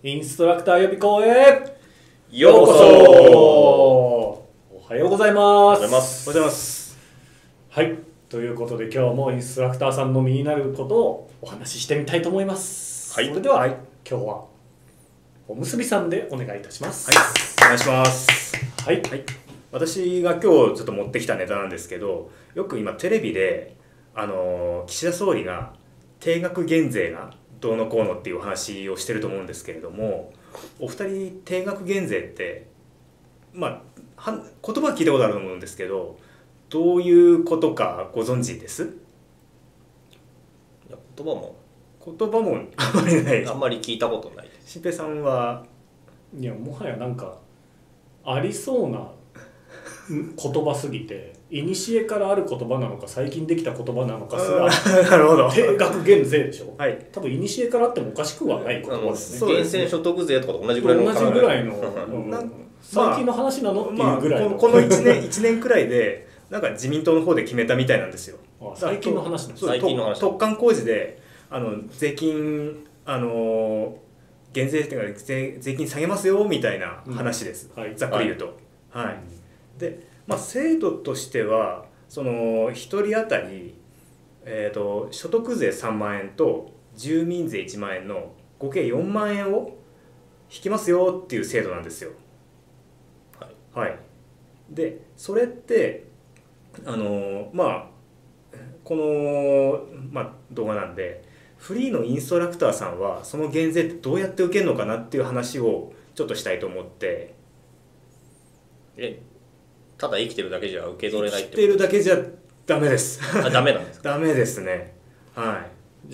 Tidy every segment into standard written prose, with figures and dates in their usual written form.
インストラクター予備校へようこそ。 おはようございます。 おはようございます。 はい、ということで今日もインストラクターさんの身になることをお話ししてみたいと思います。 はい、 それでは、今日はおむすびさんでお願いいたします。 はい、お願いします。 はい、 私が今日ちょっと持ってきたネタなんですけど、よく今テレビで岸田総理が定額減税がどうのこうのっていうお話をしてると思うんですけれども、お二人定額減税って言葉は聞いたことあると思うんですけど、どういうことかご存知です？ いや言葉もあまりない。 あんまり聞いたことないです。 新平さんは？ いやもはやなんかありそうな言葉すぎて、古からある言葉なのか最近できた言葉なのかすらなるほど。 定額減税でしょ。 はい。 多分古からあってもおかしくはない言葉ですね。 源泉所得税とかと同じぐらいの同じぐらいの最近の話なのっていうぐらいの、 この1年くらいでなんか自民党の方で決めたみたいなんですよ。 最近の話なんです。 最近の話。 突貫工事で税金減税っていうか税金下げますよみたいな話です。ざっくり言うと。はい。で、制度としてはその1人当たり所得税3万円と住民税1万円の合計4万円を引きますよっていう制度なんですよ。はい。でそれってこの、動画なんでフリーのインストラクターさんはその減税ってどうやって受けるのかなっていう話をちょっとしたいと思って。 ただ生きてるだけじゃ受け取れないってこと？ 生きてるだけじゃダメです。 ダメなんですか？ ダメですね。はい。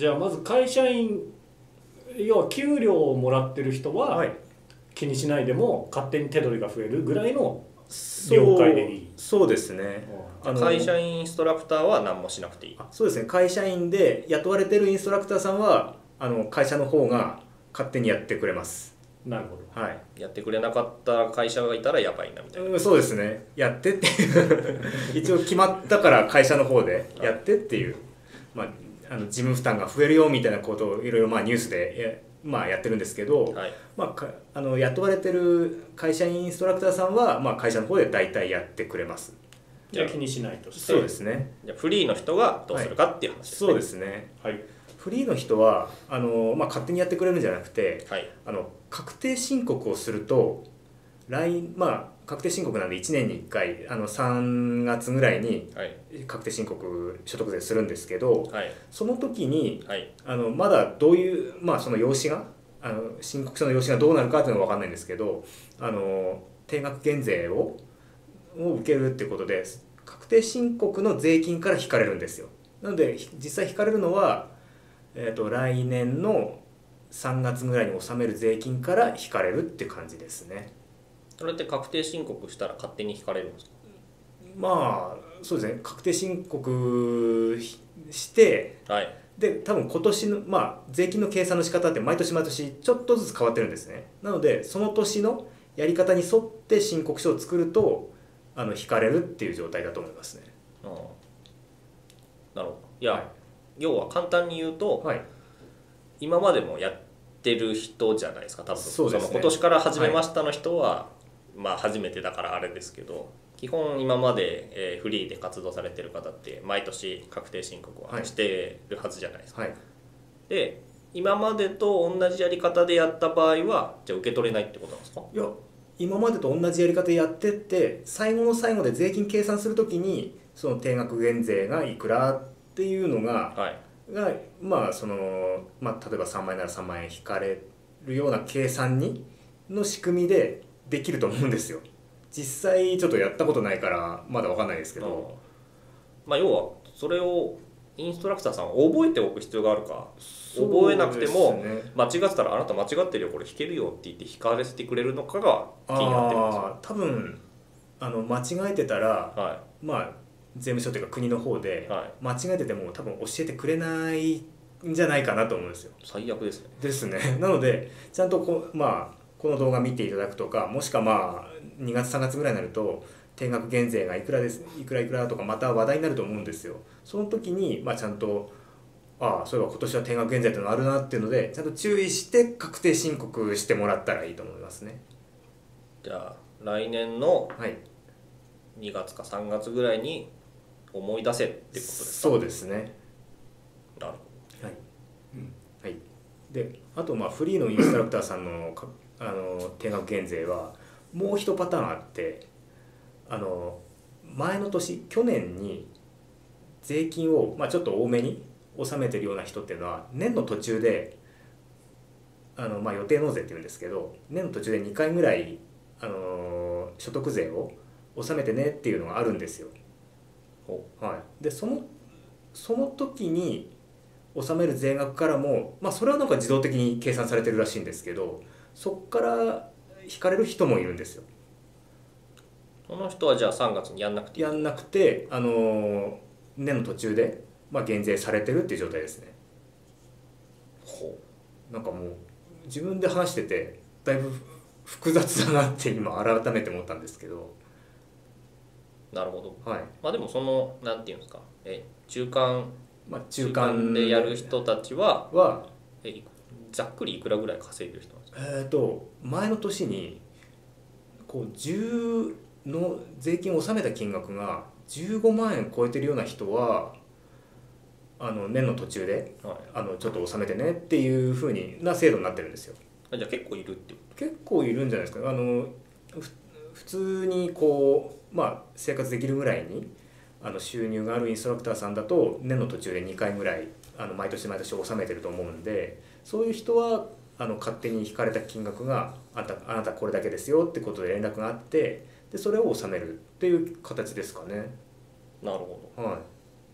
じゃあまず会社員、要は給料をもらってる人は気にしないでも勝手に手取りが増えるぐらいの了解でいい。 そうですね。 会社員インストラクターは何もしなくていい？ そうですね。会社員で雇われてるインストラクターさんは会社の方が勝手にやってくれます。 なるほど。 はい。やってくれなかった会社がいたらやばいなみたいな。 そうですね。やってっていう一応決まったから会社の方でやってっていう、事務負担が増えるよみたいなことをいろいろニュースでやってるんですけど、 はい、 雇われてる会社員インストラクターさんは会社の方で大体やってくれます。 じゃあ気にしないとして。 そうですね。 じゃあフリーの人がどうするかっていう話ですね。 そうですね。 はい。 フリーの人は勝手にやってくれるんじゃなくて、 はい、 確定申告をすると確定申告なんで1年に1回3月ぐらいに確定申告所得税するんですけど、 はい、 その時に、 はい、 まだどういうその用紙が申告書の用紙がどうなるかっていうのは分かんないんですけど定額減税を受けるっていうことで確定申告の税金から引かれるんですよ。なので実際引かれるのは来年の3月ぐらいに納める税金から引かれるって感じですね。 それって確定申告したら勝手に引かれるんですか？ そうですね。確定申告して、 はい、 で多分今年の税金の計算の仕方って毎年毎年ちょっとずつ変わってるんですね。なのでその年のやり方に沿って申告書を作ると引かれるっていう状態だと思いますね。 なるほど。いや、要は簡単に言うと、 はい、 今までもやってる人じゃないですか。多分そうですね。 今年から始めましたの人は、初めてだからあれですけど、基本今まで、フリーで活動されてる方って毎年確定申告はしてるはずじゃないですか。 はい、 で今までと同じやり方でやった場合はじゃあ受け取れないってことなんですか？ いや、今までと同じやり方でやってって最後の最後で税金計算するときにその定額減税がいくらっていうのが、例えば3万円なら3万円引かれるような計算の仕組みでできると思うんですよ。実際ちょっとやったことないからまだ分かんないですけど、 要はそれをインストラクターさんは覚えておく必要があるか、覚えなくても間違ってたらあなた間違ってるよこれ引けるよって言って引かせてくれるのかが気になってるんですよ。 多分間違えてたら、税務署というか国の方で間違えてても多分教えてくれないんじゃないかなと思うんですよ。 最悪ですね。 ですね。なのでちゃんとこの動画見ていただくとか、もしくは2月3月ぐらいになると定額減税がいくらとかまた話題になると思うんですよ。その時にちゃんとそういえば今年は定額減税っていうのがあるなっていうのでちゃんと注意して確定申告してもらったらいいと思いますね。 じゃあ来年の2月か3月ぐらいに思い出せってことですか？ そうですね。 なるほど。 はい、はい、であとフリーのインストラクターさんの定額減税はもう一パターンあって、前の年去年に税金をちょっと多めに納めてるような人っていうのは年の途中で予定納税っていうんですけど、年の途中で2回ぐらい所得税を納めてねっていうのがあるんですよ。はい、でその時に納める税額からも、それはなんか自動的に計算されてるらしいんですけど、そこから引かれる人もいるんですよ。 その人はじゃあ3月にやんなくていい？ やんなくて、年の途中で、減税されてるっていう状態ですね。なんかもう自分で話しててだいぶ複雑だなって今改めて思ったんですけど。 なるほど。 はい。 でもそのなんていうんですか、中間中間でやる人たちはざっくりいくらぐらい稼いでる人なんですか？ 前の年に10の税金を納めた金額が15万円超えてるような人は年の途中で、ちょっと納めてねっていう風な制度になってるんですよ。 じゃあ結構いるっていう？ 結構いるんじゃないですか。普通に生活できるぐらいに収入があるインストラクターさんだと年の途中で2回ぐらい毎年毎年納めてると思うんで、そういう人は勝手に引かれた金額があなたこれだけですよってことで連絡があって、でそれを納めるっていう形ですかね。 なるほど。 はい。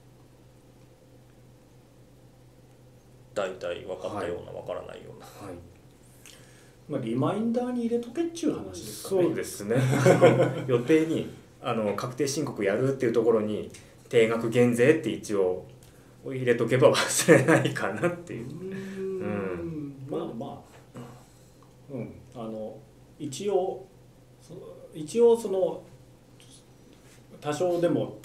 大体分かったような、分からないような。 はい。 リマインダーに入れとけっちゅう話ですかね。 そうですね。予定に確定申告やるっていうところに定額減税って一応入れとけば忘れないかなっていう。 一応その多少でも、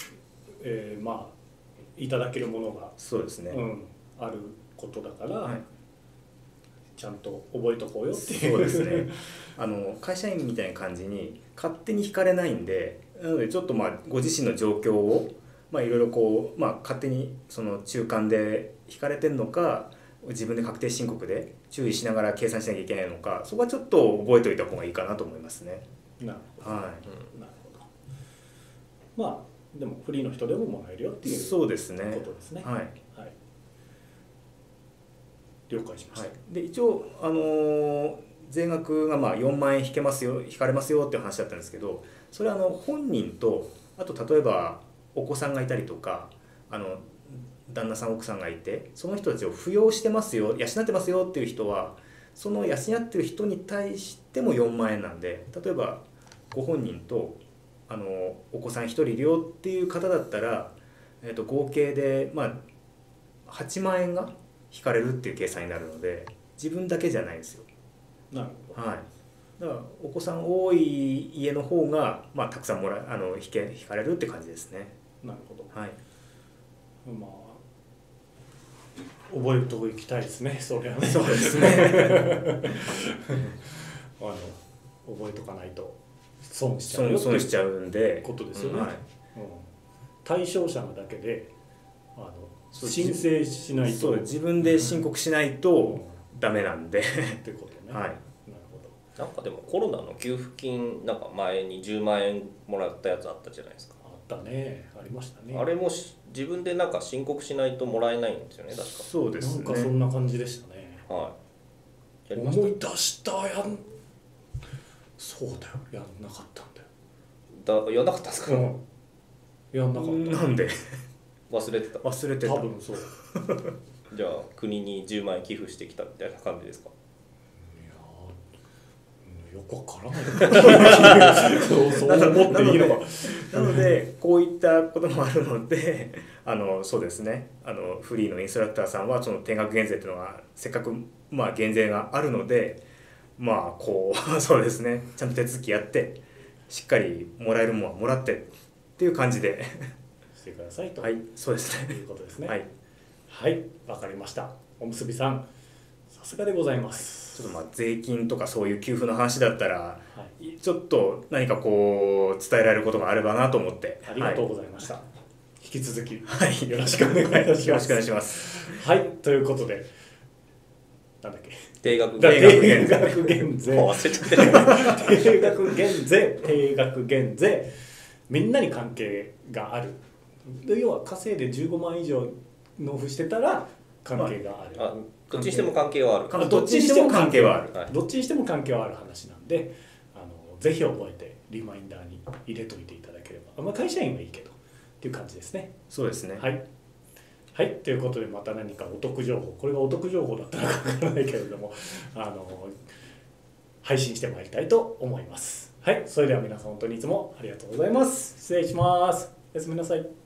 いただけるものがそうですね、 あることだから、 はい、 ちゃんと覚えとこうよっていう。 そうですね。会社員みたいな感じに勝手に引かれないんで、なのでちょっとご自身の状況をいろいろ勝手にその中間で引かれてるのか、自分で確定申告で注意しながら計算しなきゃいけないのか、そこはちょっと覚えておいた方がいいかなと思いますね。 なるほど。 はい。 なるほど。でもフリーの人でももらえるよっていうそうですね。 ことですね。 はい。 はい。了解しました。 はい、で一応税額が4万円引かれますよっていう話だったんですけど、それは本人とあと例えばお子さんがいたりとか旦那さん奥さんがいて、その人たちを扶養してますよ、養ってますよっていう人はその養ってる人に対しても4万円なんで、例えばご本人とお子さん1人いるよっていう方だったら、合計で8万円が引かれるっていう計算になるので、自分だけじゃないんですよ。 なるほど。 はい。だからお子さん多い家の方がたくさん引かれるって感じですね。 なるほど。 はい。 覚えておきたいですね。それはね。 そうですね。 覚えとかないと損しちゃうんでことですよね。 はい。 対象者なだけで申請しないと。 そう、自分で申告しないとダメなんで。 ってことね。 はい。 なんかでもコロナの給付金なんか前に10万円もらったやつあったじゃないですか。 あったね、ありましたね。 あれも自分でなんか申告しないともらえないんですよね、確か。 そうですね。 なんかそんな感じでしたね。 はい。 思い出したそうだよ、やんなかったんだよ。 やんなかったんですか？ やんなかった。 なんで？ 忘れてた。 多分そう。 じゃあ国に10万円寄付してきたみたいな感じですか？ よくわからないそう思っていいのか。 なのでこういったこともあるのでそうですね、フリーのインストラクターさんはその定額減税っていうのがせっかく減税があるので、そうですね、ちゃんと手続きやってしっかりもらえるものはもらってっていう感じでしてくださいと。 はい、そうですね。 いうことですね。 はい。 はい、わかりました。おむすびさん、さすがでございます。 ちょっと税金とかそういう給付の話だったら、ちょっと何かこう伝えられることがあればなと思って。 ありがとうございました。引き続き、 よろしくお願いいたします。 よろしくお願いします。 はい、ということで、なんだっけ。 定額減税。 忘れちゃってる。 定額減税。みんなに関係がある。要は稼いで15万以上納付してたら関係がある。 どっちにしても関係はある。 どっちにしても関係はある。どっちにしても関係はある話なんで、ぜひ覚えてリマインダーに入れといていただければ。会社員はいいけどっていう感じですね。 そうですね。 はい。はい、ということでまた何かお得情報、これがお得情報だったらわからないけれども、配信してまいりたいと思います。はい、それでは皆さん本当にいつもありがとうございます。失礼します。おやすみなさい。